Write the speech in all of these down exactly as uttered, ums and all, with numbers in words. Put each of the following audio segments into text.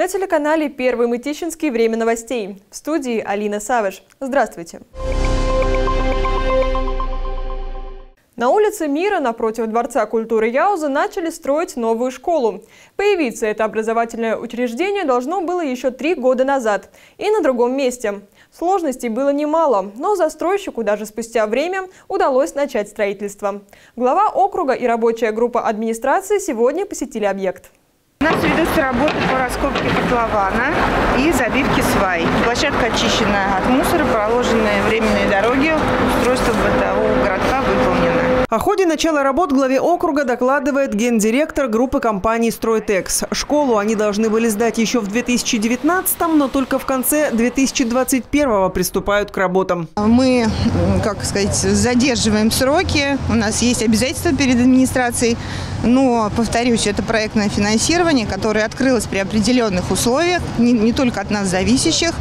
На телеканале «Первый Мытищинский. Время новостей». В студии Алина Савыш. Здравствуйте. На улице Мира напротив Дворца культуры Яуза начали строить новую школу. Появиться это образовательное учреждение должно было еще три года назад и на другом месте. Сложностей было немало, но застройщику даже спустя время удалось начать строительство. Глава округа и рабочая группа администрации сегодня посетили объект. У нас ведутся работы по раскопке котлована и забивке свай. Площадка очищена от мусора, проложены временные дороги, устройство бытового городка выполнено. О ходе начала работ главе округа докладывает гендиректор группы компаний «Стройтекс». Школу они должны были сдать еще в две тысячи девятнадцатом, но только в конце две тысячи двадцать первого приступают к работам. Мы, как сказать, задерживаем сроки. У нас есть обязательства перед администрацией. Но, повторюсь, это проектное финансирование, которое открылось при определенных условиях, не, не только от нас зависящих.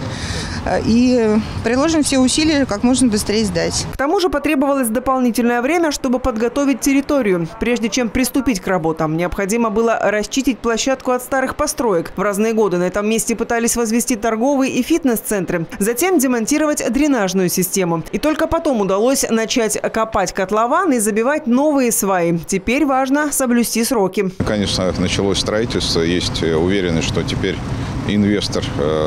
И приложим все усилия, как можно быстрее сдать. К тому же потребовалось дополнительное время, чтобы подготовить территорию. Прежде чем приступить к работам, необходимо было расчистить площадку от старых построек. В разные годы на этом месте пытались возвести торговые и фитнес-центры. Затем демонтировать дренажную систему. И только потом удалось начать копать котлован и забивать новые сваи. Теперь важно соблюсти сроки. Конечно, началось строительство. Есть уверенность, что теперь инвестор,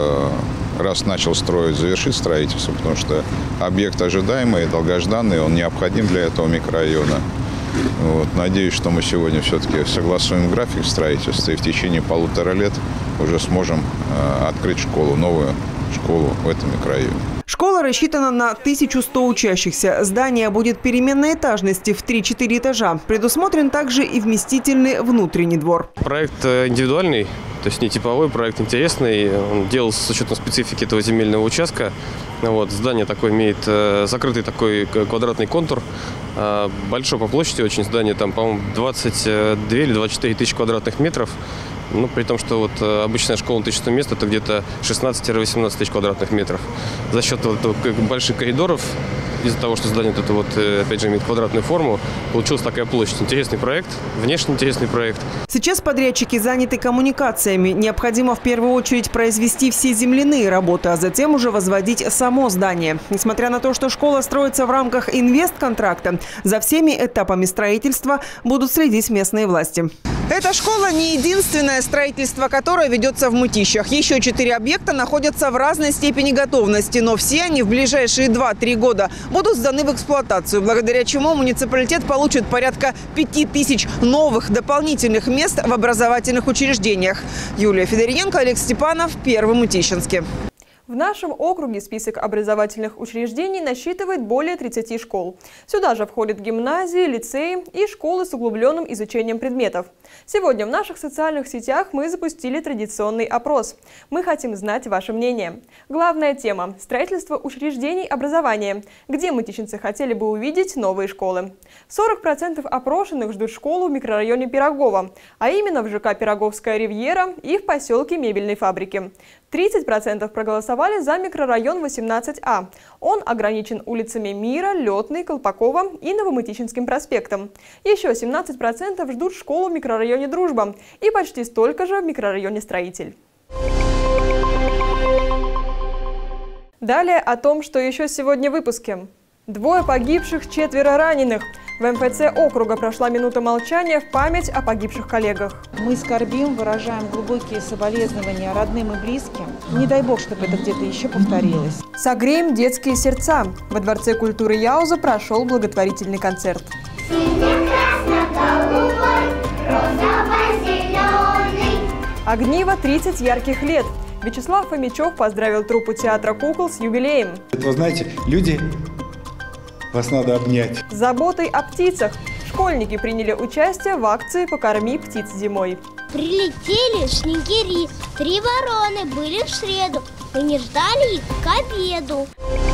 раз начал строить, завершит строительство, потому что объект ожидаемый, долгожданный, он необходим для этого микрорайона. Вот. Надеюсь, что мы сегодня все-таки согласуем график строительства и в течение полутора лет уже сможем э, открыть школу, новую школу в этом микрорайоне. Школа рассчитана на тысячу сто учащихся. Здание будет переменной этажности в три-четыре этажа. Предусмотрен также и вместительный внутренний двор. Проект индивидуальный, то есть не типовой, проект интересный. Он делался с учетом специфики этого земельного участка. Вот, здание такое имеет э, закрытый такой квадратный контур. Э, большое по площади очень здание, там, по-моему, двадцать две или двадцать четыре тысячи квадратных метров. Ну, при том, что вот обычная школа на тысячу сто мест – это где-то шестнадцать-восемнадцать тысяч квадратных метров. За счет вот больших коридоров, из-за того, что здание это вот, опять же, имеет квадратную форму, получилась такая площадь. Интересный проект, внешне интересный проект. Сейчас подрядчики заняты коммуникациями. Необходимо в первую очередь произвести все земляные работы, а затем уже возводить само здание. Несмотря на то, что школа строится в рамках инвестконтракта, за всеми этапами строительства будут следить местные власти. Эта школа не единственное строительство, которое ведется в Мытищах. Еще четыре объекта находятся в разной степени готовности, но все они в ближайшие два-три года будут сданы в эксплуатацию, благодаря чему муниципалитет получит порядка пяти тысяч новых дополнительных мест в образовательных учреждениях. Юлия Федоренко, Олег Степанов, Первый Мытищинский. В нашем округе список образовательных учреждений насчитывает более тридцати школ. Сюда же входят гимназии, лицеи и школы с углубленным изучением предметов. Сегодня в наших социальных сетях мы запустили традиционный опрос. Мы хотим знать ваше мнение. Главная тема – строительство учреждений образования, где мытищинцы хотели бы увидеть новые школы. сорок процентов опрошенных ждут школу в микрорайоне Пирогово, а именно в ЖК «Пироговская ривьера» и в поселке Мебельной фабрики. тридцать процентов проголосовали за микрорайон восемнадцать А. Он ограничен улицами Мира, Летной, Колпакова и Новомытищинским проспектом. Еще семнадцать процентов ждут школу в микрорайоне Дружба и почти столько же в микрорайоне Строитель. Далее о том, что еще сегодня в выпуске. Двое погибших, четверо раненых. В эм эф цэ округа прошла минута молчания в память о погибших коллегах. Мы скорбим, выражаем глубокие соболезнования родным и близким. Не дай бог, чтобы это где-то еще повторилось. Согреем детские сердца. Во Дворце культуры Яуза прошел благотворительный концерт. Огниво тридцать ярких лет. Вячеслав Фомичев поздравил труппу театра кукол с юбилеем. Вы знаете, люди... Вас надо обнять. С заботой о птицах. Школьники приняли участие в акции «Покорми птиц зимой». Прилетели снегири, три вороны были в среду. Мы не ждали их к обеду.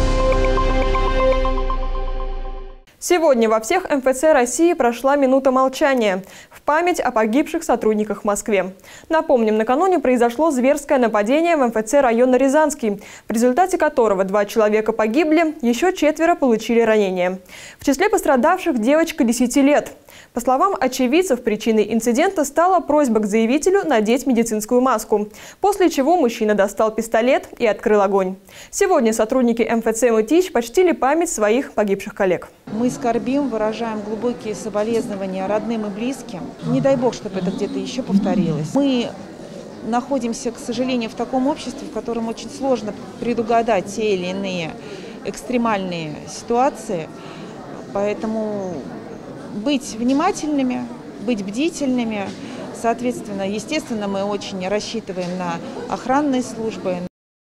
Сегодня во всех эм эф цэ России прошла минута молчания в память о погибших сотрудниках в Москве. Напомним, накануне произошло зверское нападение в эм эф цэ района Рязанский, в результате которого два человека погибли, еще четверо получили ранения. В числе пострадавших девочка десяти лет. По словам очевидцев, причиной инцидента стала просьба к заявителю надеть медицинскую маску, после чего мужчина достал пистолет и открыл огонь. Сегодня сотрудники эм эф цэ Мытищ почтили память своих погибших коллег. Мы скорбим, выражаем глубокие соболезнования родным и близким. Не дай бог, чтобы это где-то еще повторилось. Мы находимся, к сожалению, в таком обществе, в котором очень сложно предугадать те или иные экстремальные ситуации. Поэтому быть внимательными, быть бдительными. Соответственно, естественно, мы очень рассчитываем на охранные службы.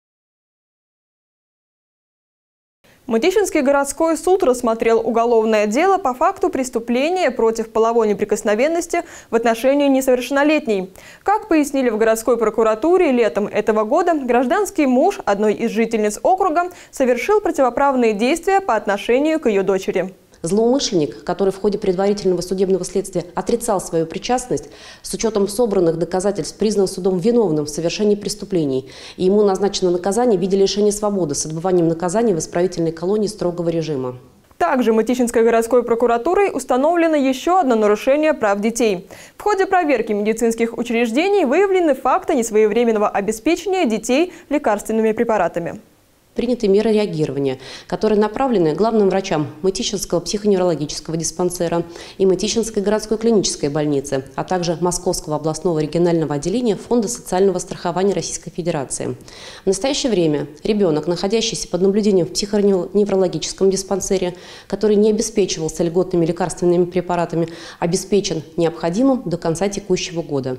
Мытищинский городской суд рассмотрел уголовное дело по факту преступления против половой неприкосновенности в отношении несовершеннолетней. Как пояснили в городской прокуратуре, летом этого года гражданский муж одной из жительниц округа совершил противоправные действия по отношению к ее дочери. Злоумышленник, который в ходе предварительного судебного следствия отрицал свою причастность, с учетом собранных доказательств признан судом виновным в совершении преступлений, и ему назначено наказание в виде лишения свободы с отбыванием наказания в исправительной колонии строгого режима. Также Мытищинской городской прокуратурой установлено еще одно нарушение прав детей. В ходе проверки медицинских учреждений выявлены факты несвоевременного обеспечения детей лекарственными препаратами. Приняты меры реагирования, которые направлены главным врачам Мытищинского психоневрологического диспансера и Мытищинской городской клинической больницы, а также Московского областного регионального отделения Фонда социального страхования Российской Федерации. В настоящее время ребенок, находящийся под наблюдением в психоневрологическом диспансере, который не обеспечивался льготными лекарственными препаратами, обеспечен необходимым до конца текущего года.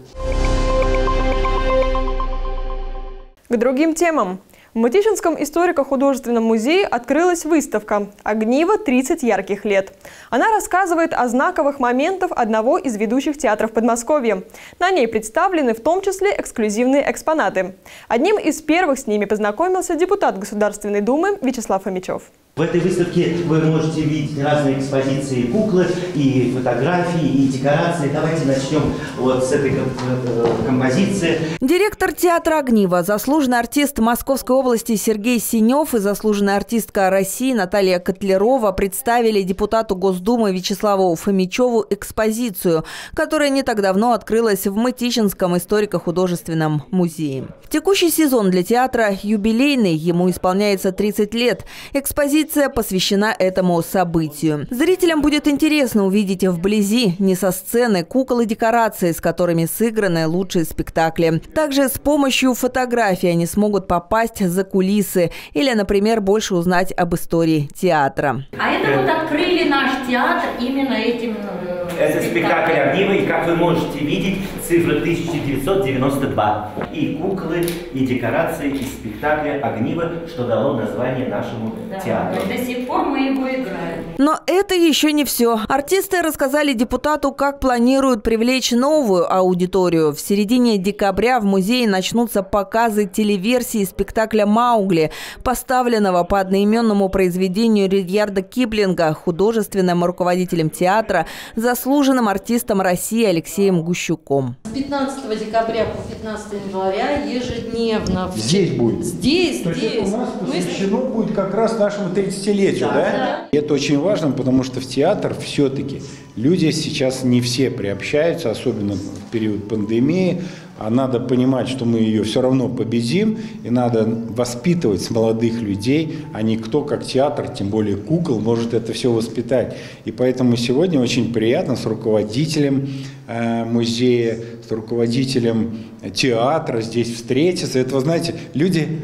К другим темам. В Мытищинском историко-художественном музее открылась выставка «Огниво. тридцать ярких лет». Она рассказывает о знаковых моментах одного из ведущих театров Подмосковья. На ней представлены в том числе эксклюзивные экспонаты. Одним из первых с ними познакомился депутат Государственной Думы Вячеслав Фомичев. В этой выставке вы можете видеть разные экспозиции, куклы, и фотографии, и декорации. Давайте начнем вот с этой композиции. Директор театра «Огниво», заслуженный артист Московской области Сергей Синев и заслуженная артистка России Наталья Котлярова представили депутату Госдумы Вячеславу Фомичеву экспозицию, которая не так давно открылась в Мытищинском историко-художественном музее. Текущий сезон для театра юбилейный, ему исполняется тридцать лет. Экспозиция посвящена этому событию. Зрителям будет интересно увидеть вблизи, не со сцены, кукол и декорации, с которыми сыграны лучшие спектакли. Также с помощью фотографий они смогут попасть за кулисы или, например, больше узнать об истории театра. А это вот открыли наш театр именно этим Это спектакль «Огниво», и, как вы можете видеть, цифра тысяча девятьсот девяносто два. И куклы, и декорации из спектакля «Огниво», что дало название нашему да, театру. До сих пор мы его играем. Но это еще не все. Артисты рассказали депутату, как планируют привлечь новую аудиторию. В середине декабря в музее начнутся показы телеверсии спектакля «Маугли», поставленного по одноименному произведению Рудьярда Киплинга художественным руководителем театра, заслуженным артистом России Алексеем Гущуком. С пятнадцатого декабря по пятнадцатое января ежедневно. Здесь будет? Здесь, То здесь. есть это у нас посвящено будет как раз нашему тридцатилетию, да? Да, да? И это очень важно, потому что в театр все-таки люди сейчас не все приобщаются, особенно в период пандемии. А надо понимать, что мы ее все равно победим, и надо воспитывать с молодых людей, а не кто как театр, тем более кукол, может это все воспитать. И поэтому сегодня очень приятно с руководителем э, музея, с руководителем театра здесь встретиться. Это, вы знаете, люди...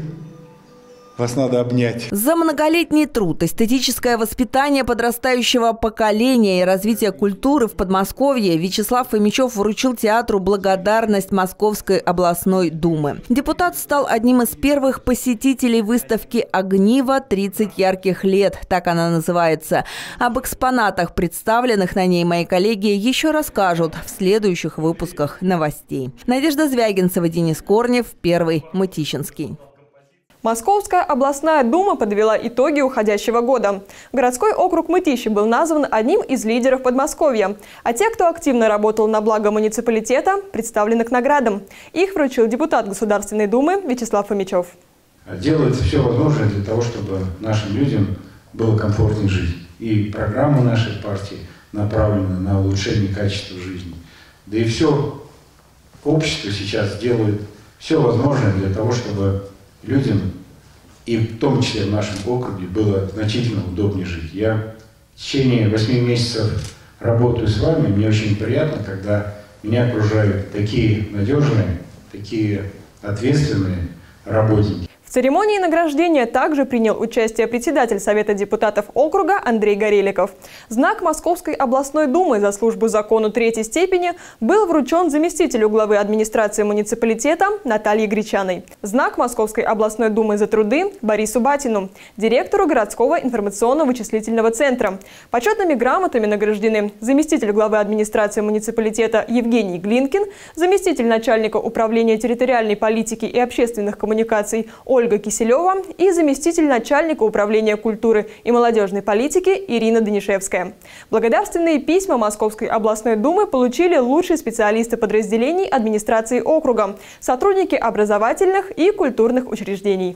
Вас надо обнять. За многолетний труд, эстетическое воспитание подрастающего поколения и развитие культуры в Подмосковье Вячеслав Фомичев вручил театру благодарность Московской областной думы. Депутат стал одним из первых посетителей выставки «Огниво. тридцать ярких лет». Так она называется. Об экспонатах, представленных на ней, мои коллеги еще расскажут в следующих выпусках новостей. Надежда Звягинцева, Денис Корнев, Первый Мытищинский. Московская областная дума подвела итоги уходящего года. Городской округ Мытищи был назван одним из лидеров Подмосковья. А те, кто активно работал на благо муниципалитета, представлены к наградам. Их вручил депутат Государственной Думы Вячеслав Фомичев. Делается все возможное для того, чтобы нашим людям было комфортнее жить. И программа нашей партии направлены на улучшение качества жизни. Да и все общество сейчас делает все возможное для того, чтобы людям, и в том числе в нашем округе, было значительно удобнее жить. Я в течение восьми месяцев работаю с вами, мне очень приятно, когда меня окружают такие надежные, такие ответственные работники. В церемонии награждения также принял участие председатель Совета депутатов округа Андрей Гореликов. Знак Московской областной думы за службу закону третьей степени был вручен заместителю главы администрации муниципалитета Наталье Гречаной. Знак Московской областной думы за труды Борису Батину, директору городского информационно-вычислительного центра. Почетными грамотами награждены заместитель главы администрации муниципалитета Евгений Глинкин, заместитель начальника управления территориальной политики и общественных коммуникаций Ольга Киселева и заместитель начальника управления культуры и молодежной политики Ирина Данишевская. Благодарственные письма Московской областной думы получили лучшие специалисты подразделений администрации округа, сотрудники образовательных и культурных учреждений.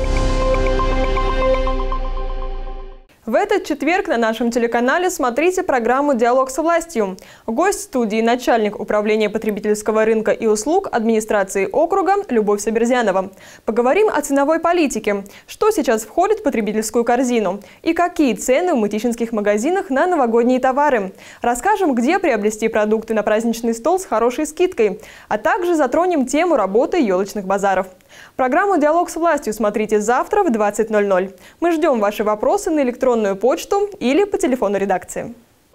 В этот четверг на нашем телеканале смотрите программу «Диалог со властью». Гость студии – начальник управления потребительского рынка и услуг администрации округа Любовь Саберзянова. Поговорим о ценовой политике, что сейчас входит в потребительскую корзину и какие цены в мытищинских магазинах на новогодние товары. Расскажем, где приобрести продукты на праздничный стол с хорошей скидкой, а также затронем тему работы елочных базаров. Программу «Диалог с властью» смотрите завтра в двадцать ноль ноль. Мы ждем ваши вопросы на электронную почту или по телефону редакции.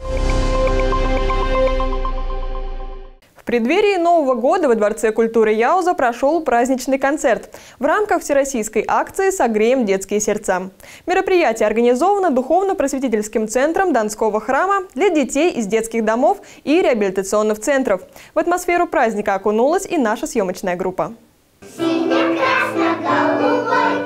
В преддверии Нового года во Дворце культуры Яуза прошел праздничный концерт в рамках всероссийской акции «Согреем детские сердца». Мероприятие организовано духовно-просветительским центром Донского храма для детей из детских домов и реабилитационных центров. В атмосферу праздника окунулась и наша съемочная группа. Сине-красно-голубой,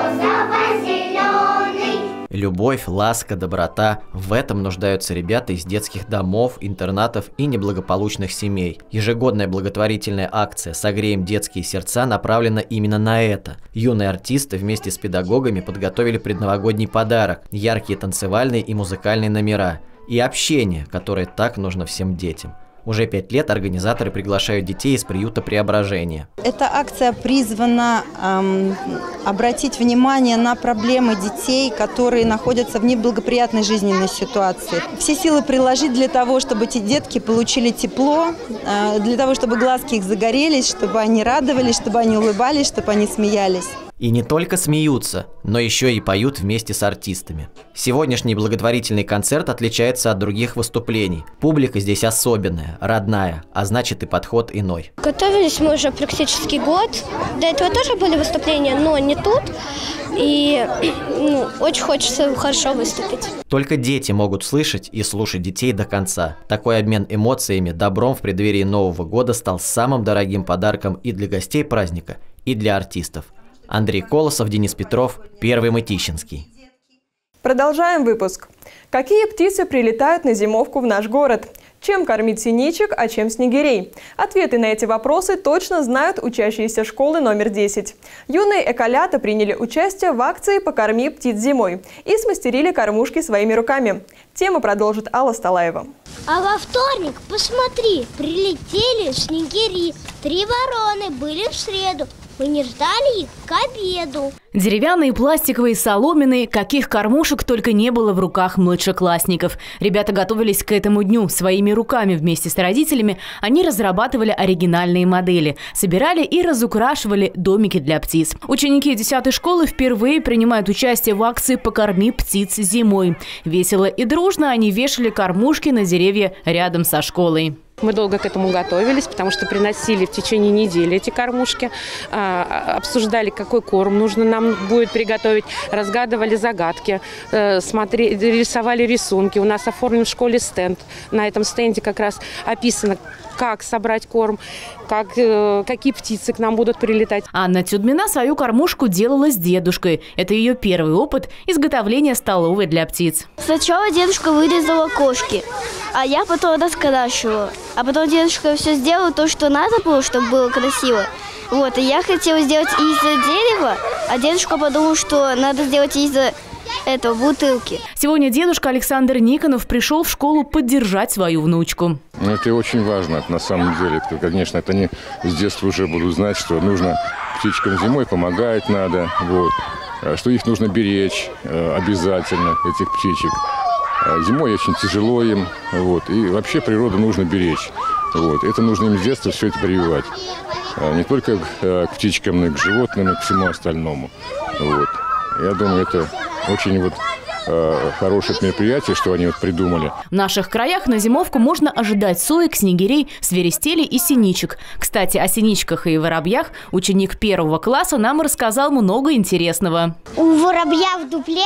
розово-зеленый. Любовь, ласка, доброта – в этом нуждаются ребята из детских домов, интернатов и неблагополучных семей. Ежегодная благотворительная акция «Согреем детские сердца» направлена именно на это. Юные артисты вместе с педагогами подготовили предновогодний подарок – яркие танцевальные и музыкальные номера и общение, которое так нужно всем детям. Уже пять лет организаторы приглашают детей из приюта «Преображение». Эта акция призвана эм, обратить внимание на проблемы детей, которые находятся в неблагоприятной жизненной ситуации. Все силы приложить для того, чтобы эти детки получили тепло, э, для того, чтобы глазки их загорелись, чтобы они радовались, чтобы они улыбались, чтобы они смеялись. И не только смеются, но еще и поют вместе с артистами. Сегодняшний благотворительный концерт отличается от других выступлений. Публика здесь особенная, родная, а значит и подход иной. Готовились мы уже практически год. До этого тоже были выступления, но не тут. И ну, очень хочется хорошо выступить. Только дети могут слышать и слушать детей до конца. Такой обмен эмоциями, добром в преддверии Нового года стал самым дорогим подарком и для гостей праздника, и для артистов. Андрей Колосов, Денис Петров, Первый Мытищинский. Продолжаем выпуск. Какие птицы прилетают на зимовку в наш город? Чем кормить синичек, а чем снегирей? Ответы на эти вопросы точно знают учащиеся школы номер десять. Юные эколята приняли участие в акции «Покорми птиц зимой» и смастерили кормушки своими руками. Тему продолжит Алла Сталаева. А во вторник, посмотри, прилетели снегири. Три вороны были в среду. Мы не ждали их к обеду. Деревянные, пластиковые, соломенные, каких кормушек только не было в руках младшеклассников. Ребята готовились к этому дню. Своими руками вместе с родителями они разрабатывали оригинальные модели, собирали и разукрашивали домики для птиц. Ученики десятой школы впервые принимают участие в акции «Покорми птиц зимой». Весело и дружно они вешали кормушки на деревья рядом со школой. Мы долго к этому готовились, потому что приносили в течение недели эти кормушки, обсуждали, какой корм нужно нам будет приготовить, разгадывали загадки, смотрели, рисовали рисунки. У нас оформлен в школе стенд. На этом стенде как раз описано, как собрать корм, как, какие птицы к нам будут прилетать. Анна Тюдмина свою кормушку делала с дедушкой. Это ее первый опыт изготовления столовой для птиц. Сначала дедушка вырезала кошки, а я потом раскрашивала. А потом дедушка все сделал то, что надо было, чтобы было красиво. Вот, и я хотела сделать из дерева, а дедушка подумал, что надо сделать из этого бутылки. Сегодня дедушка Александр Никонов пришел в школу поддержать свою внучку. Это очень важно, на самом деле. Конечно, это они с детства уже будут знать, что нужно птичкам зимой помогать надо, вот, что их нужно беречь обязательно, этих птичек. Зимой очень тяжело им, вот, и вообще природу нужно беречь. Вот, это нужно им с детства все это прививать. Не только к птичкам, но и к животным, и к всему остальному. Вот. Я думаю, это очень вот хорошее мероприятие, что они вот придумали. В наших краях на зимовку можно ожидать соек, снегирей, свиристелей и синичек. Кстати, о синичках и воробьях ученик первого класса нам рассказал много интересного. У воробья в дупле,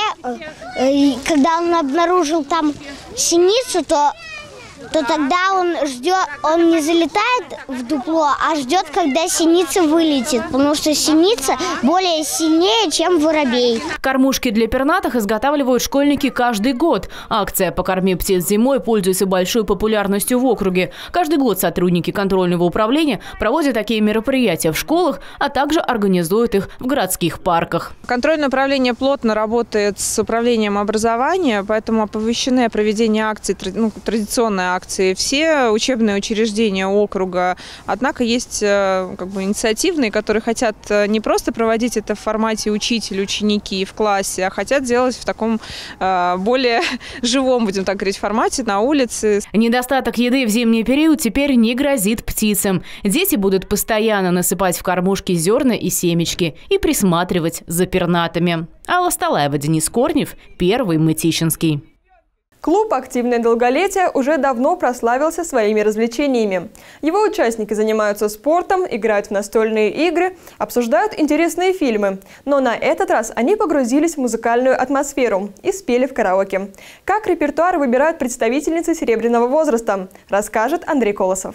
когда он обнаружил там синицу, то то тогда он ждет, он не залетает в дупло, а ждет, когда синица вылетит, потому что синица более сильнее, чем воробей. Кормушки для пернатых изготавливают школьники каждый год. Акция «Покорми птиц зимой» пользуется большой популярностью в округе. Каждый год сотрудники контрольного управления проводят такие мероприятия в школах, а также организуют их в городских парках. Контрольное управление плотно работает с управлением образования, поэтому оповещены о проведении акций, ну, традиционной акции все учебные учреждения округа. Однако есть как бы инициативные, которые хотят не просто проводить это в формате учитель, ученики в классе, а хотят делать в таком более живом, будем так говорить, формате на улице. Недостаток еды в зимний период теперь не грозит птицам. Дети будут постоянно насыпать в кормушки зерна и семечки и присматривать за пернатыми. Алла Сталаева, Денис Корнев, Первый Мытищинский. Клуб «Активное долголетие» уже давно прославился своими развлечениями. Его участники занимаются спортом, играют в настольные игры, обсуждают интересные фильмы. Но на этот раз они погрузились в музыкальную атмосферу и спели в караоке. Как репертуар выбирают представительницы серебряного возраста, расскажет Андрей Колосов.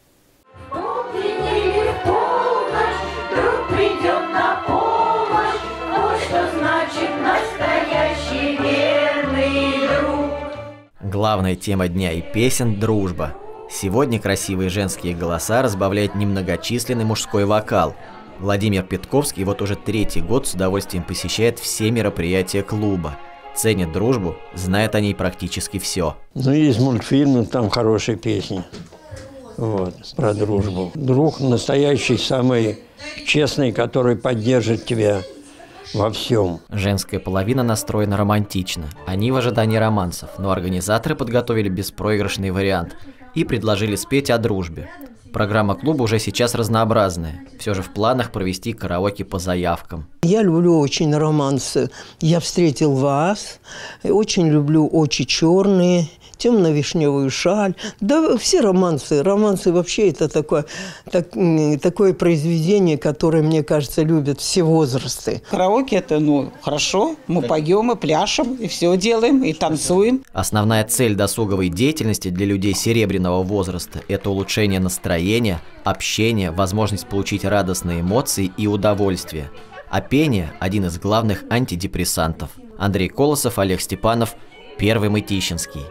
Главная тема дня и песен – дружба. Сегодня красивые женские голоса разбавляет немногочисленный мужской вокал. Владимир Петковский вот уже третий год с удовольствием посещает все мероприятия клуба. Ценит дружбу, знает о ней практически все. Ну, есть мультфильмы, там хорошие песни. Вот, про дружбу. Друг настоящий, самый честный, который поддержит тебя во всем. Женская половина настроена романтично. Они в ожидании романсов, но организаторы подготовили беспроигрышный вариант и предложили спеть о дружбе. Программа клуба уже сейчас разнообразная. Все же в планах провести караоке по заявкам. Я люблю очень романсы. «Я встретил вас», очень люблю «Очи черные», «Темно-вишневую шаль». Да, все романсы. Романсы вообще это такое, так, такое произведение, которое, мне кажется, любят все возрасты. Караоке это, ну, хорошо. Мы поем и пляшем, и все делаем, и танцуем. Основная цель досуговой деятельности для людей серебряного возраста – это улучшение настроения, общения, возможность получить радостные эмоции и удовольствие. А пение – один из главных антидепрессантов. Андрей Колосов, Олег Степанов, Первый Мытищинский.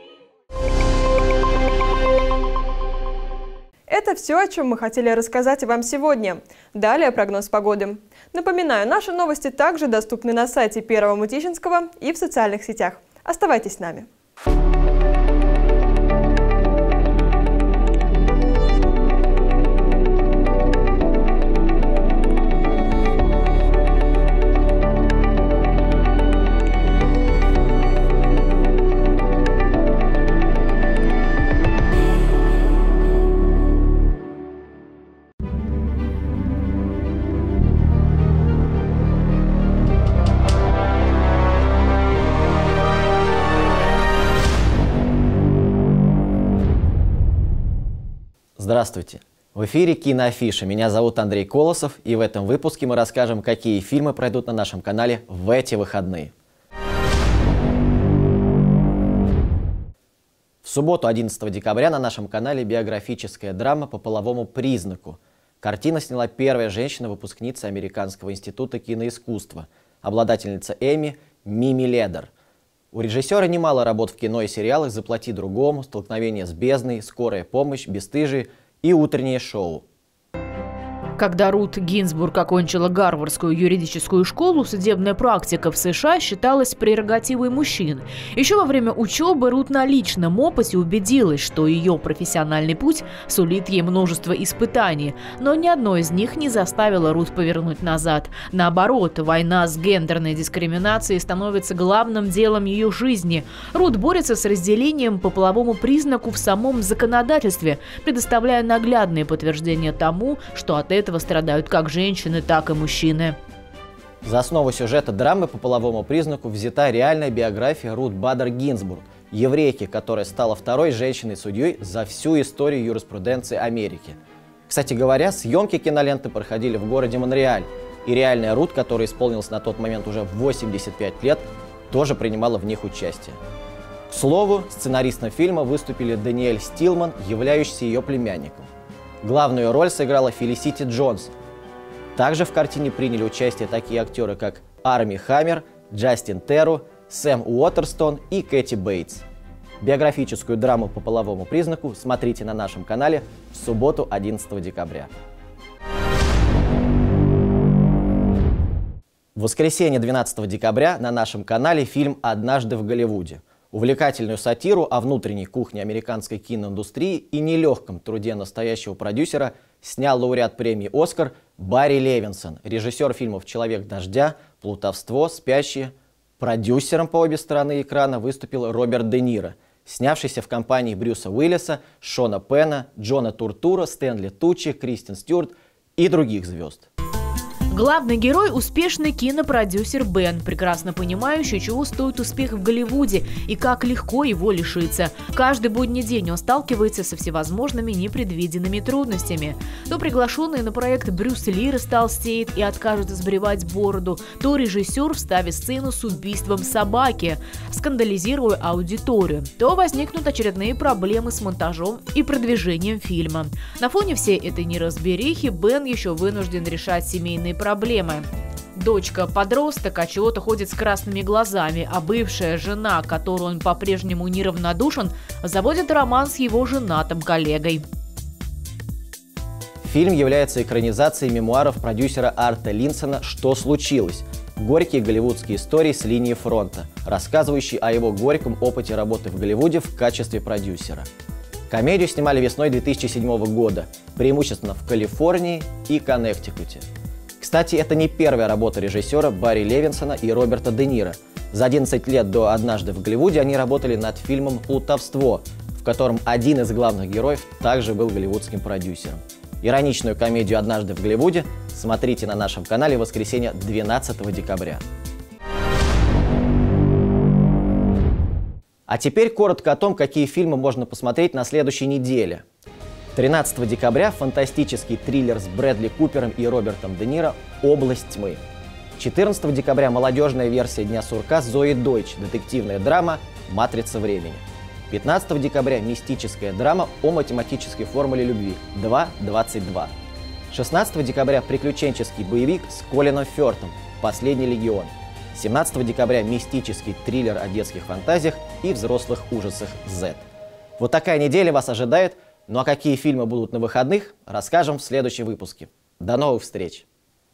Это все, о чем мы хотели рассказать вам сегодня. Далее прогноз погоды. Напоминаю, наши новости также доступны на сайте Первого Мытищинского и в социальных сетях. Оставайтесь с нами. Здравствуйте! В эфире «Киноафиша». Меня зовут Андрей Колосов, и в этом выпуске мы расскажем, какие фильмы пройдут на нашем канале в эти выходные. В субботу, одиннадцатого декабря, на нашем канале биографическая драма по половому признаку. Картину сняла первая женщина-выпускница Американского института киноискусства, обладательница Эмми Мими Ледер. У режиссера немало работ в кино и сериалах «Заплати другому», «Столкновение с бездной», «Скорая помощь», «Бесстыжие» и «Утреннее шоу». Когда Рут Гинзбург окончила Гарвардскую юридическую школу, судебная практика в США считалась прерогативой мужчин. Еще во время учебы Рут на личном опыте убедилась, что ее профессиональный путь сулит ей множество испытаний, но ни одно из них не заставило Рут повернуть назад. Наоборот, война с гендерной дискриминацией становится главным делом ее жизни. Рут борется с разделением по половому признаку в самом законодательстве, предоставляя наглядные подтверждения тому, что от этого страдают как женщины, так и мужчины. За основу сюжета драмы по половому признаку взята реальная биография Рут Бадер Гинзбург, еврейки, которая стала второй женщиной-судьей за всю историю юриспруденции Америки. Кстати говоря, съемки киноленты проходили в городе Монреаль, и реальная Рут, которая исполнилась на тот момент уже восемьдесят пять лет, тоже принимала в них участие. К слову, сценаристом фильма выступили Даниэль Стилман, являющийся ее племянником. Главную роль сыграла Фелисити Джонс. Также в картине приняли участие такие актеры, как Арми Хаммер, Джастин Терру, Сэм Уотерстон и Кэти Бейтс. Биографическую драму по половому признаку смотрите на нашем канале в субботу, одиннадцатого декабря. В воскресенье, двенадцатого декабря, на нашем канале фильм «Однажды в Голливуде». Увлекательную сатиру о внутренней кухне американской киноиндустрии и нелегком труде настоящего продюсера снял лауреат премии «Оскар» Барри Левинсон, режиссер фильмов «Человек дождя», «Плутовство», «Спящие». Продюсером по обе стороны экрана выступил Роберт Де Ниро, снявшийся в компании Брюса Уиллиса, Шона Пена, Джона Туртура, Стэнли Туччи, Кристен Стюарт и других звезд. Главный герой – успешный кинопродюсер Бен, прекрасно понимающий, чего стоит успех в Голливуде и как легко его лишиться. Каждый будний день он сталкивается со всевозможными непредвиденными трудностями. То приглашенный на проект Брюс Ли растолстеет и откажется сбривать бороду, то режиссер вставит сцену с убийством собаки, скандализируя аудиторию, то возникнут очередные проблемы с монтажом и продвижением фильма. На фоне всей этой неразберихи Бен еще вынужден решать семейные проблемы. проблемы. Дочка-подросток от чего-то ходит с красными глазами, а бывшая жена, которой он по-прежнему неравнодушен, заводит роман с его женатым коллегой. Фильм является экранизацией мемуаров продюсера Арта Линсона «Что случилось?». Горькие голливудские истории с линии фронта, рассказывающие о его горьком опыте работы в Голливуде в качестве продюсера. Комедию снимали весной две тысячи седьмого года, преимущественно в Калифорнии и Коннектикуте. Кстати, это не первая работа режиссера Барри Левинсона и Роберта Де Ниро. За одиннадцать лет до «Однажды в Голливуде» они работали над фильмом «Плутовство», в котором один из главных героев также был голливудским продюсером. Ироничную комедию «Однажды в Голливуде» смотрите на нашем канале в воскресенье, двенадцатого декабря. А теперь коротко о том, какие фильмы можно посмотреть на следующей неделе. тринадцатого декабря фантастический триллер с Брэдли Купером и Робертом Де Ниро «Область тьмы». четырнадцатого декабря молодежная версия «Дня сурка» Зои Дойч, детективная драма «Матрица времени». пятнадцатого декабря мистическая драма о математической формуле любви два двадцать два. шестнадцатого декабря приключенческий боевик с Колином Фёртом «Последний легион». семнадцатого декабря мистический триллер о детских фантазиях и взрослых ужасах Z. Вот такая неделя вас ожидает. Ну а какие фильмы будут на выходных, расскажем в следующем выпуске. До новых встреч!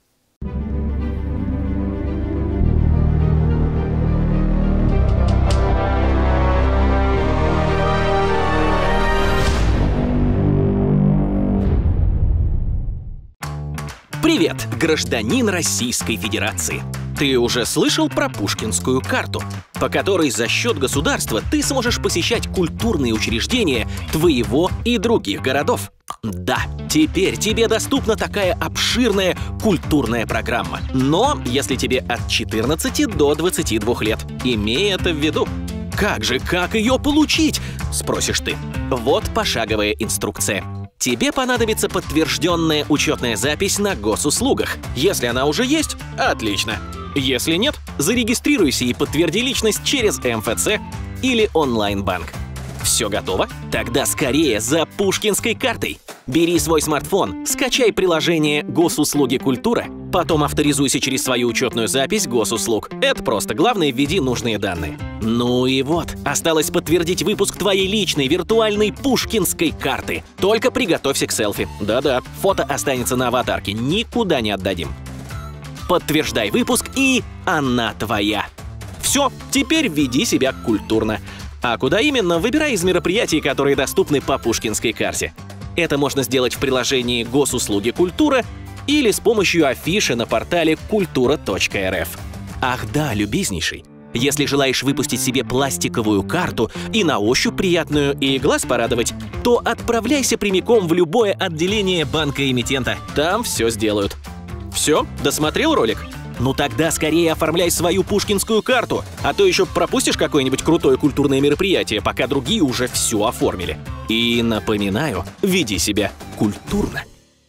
Привет, гражданин Российской Федерации! Ты уже слышал про Пушкинскую карту, по которой за счет государства ты сможешь посещать культурные учреждения твоего и других городов? Да, теперь тебе доступна такая обширная культурная программа. Но если тебе от четырнадцати до двадцати двух лет, имей это в виду. Как же, как ее получить? Спросишь ты. Вот пошаговая инструкция. Тебе понадобится подтвержденная учетная запись на госуслугах. Если она уже есть, отлично. Если нет, зарегистрируйся и подтверди личность через эм эф цэ или онлайн-банк. Все готово? Тогда скорее за Пушкинской картой. Бери свой смартфон, скачай приложение «Госуслуги Культура», потом авторизуйся через свою учетную запись госуслуг. Это просто. Главное, введи нужные данные. Ну и вот, осталось подтвердить выпуск твоей личной виртуальной пушкинской карты. Только приготовься к селфи. Да-да, фото останется на аватарке, никуда не отдадим. Подтверждай выпуск, и она твоя. Все, теперь веди себя культурно. А куда именно, выбирай из мероприятий, которые доступны по пушкинской карте. Это можно сделать в приложении «Госуслуги Культура» или с помощью афиши на портале культура точка эр эф. Ах да, любезнейший, если желаешь выпустить себе пластиковую карту и на ощупь приятную, и глаз порадовать, то отправляйся прямиком в любое отделение банка-эмитента. Там все сделают. Все? Досмотрел ролик? Ну тогда скорее оформляй свою пушкинскую карту, а то еще пропустишь какое-нибудь крутое культурное мероприятие, пока другие уже все оформили. И напоминаю, веди себя культурно.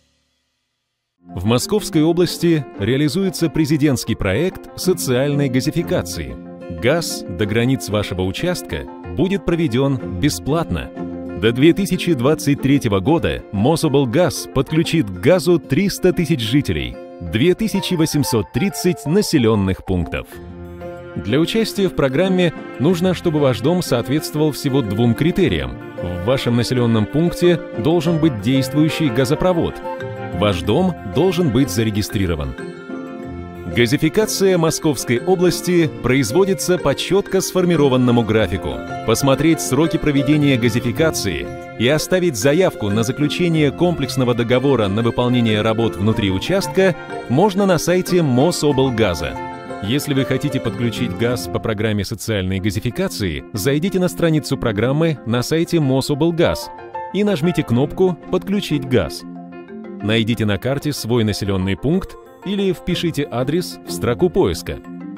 В Московской области реализуется президентский проект социальной газификации. Газ до границ вашего участка будет проведен бесплатно. До две тысячи двадцать третьего года Мособлгаз подключит к газу триста тысяч жителей, две тысячи восемьсот тридцать населенных пунктов. Для участия в программе нужно, чтобы ваш дом соответствовал всего двум критериям. В вашем населенном пункте должен быть действующий газопровод. Ваш дом должен быть зарегистрирован. Газификация Московской области производится по четко сформированному графику. Посмотреть сроки проведения газификации и оставить заявку на заключение комплексного договора на выполнение работ внутри участка можно на сайте Мособлгаза. Если вы хотите подключить газ по программе социальной газификации, зайдите на страницу программы на сайте Мособлгаз и нажмите кнопку «Подключить газ». Найдите на карте свой населенный пункт или впишите адрес в строку поиска.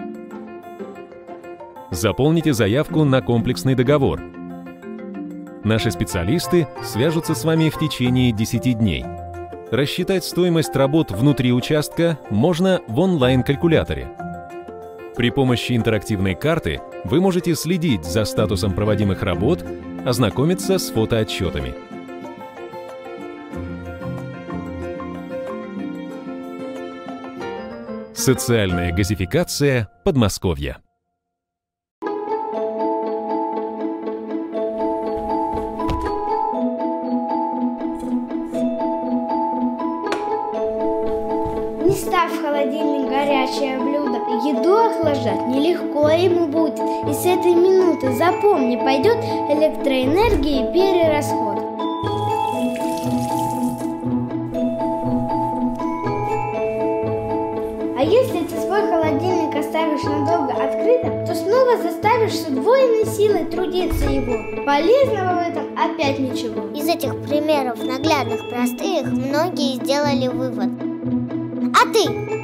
Заполните заявку на комплексный договор. Наши специалисты свяжутся с вами в течение десяти дней. Рассчитать стоимость работ внутри участка можно в онлайн-калькуляторе. При помощи интерактивной карты вы можете следить за статусом проводимых работ, ознакомиться с фотоотчетами. Социальная газификация Подмосковья. Не ставь в холодильник горячее блюдо. Еду охлаждать нелегко ему будет. И с этой минуты, запомни, пойдет электроэнергия и перерасход. А если ты свой холодильник оставишь надолго открытым, то снова заставишь с удвоенной силой трудиться его. Полезного в этом опять ничего. Из этих примеров наглядных, простых, многие сделали вывод. А ты?